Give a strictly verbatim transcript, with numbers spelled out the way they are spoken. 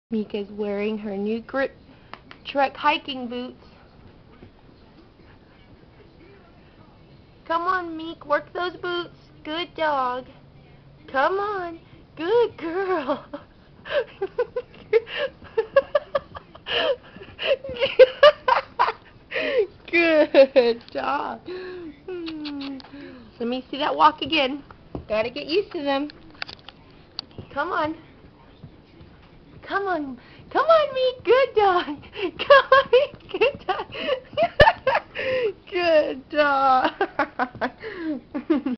Mika's wearing her new Grip Trex hiking boots. Come on, Meek, work those boots. Good dog. Come on. Good girl. Good dog. Let me see that walk again. Gotta get used to them. Come on. Come on. Come on, Meek. Good dog. Come on, Meek. Good dog. Good dog.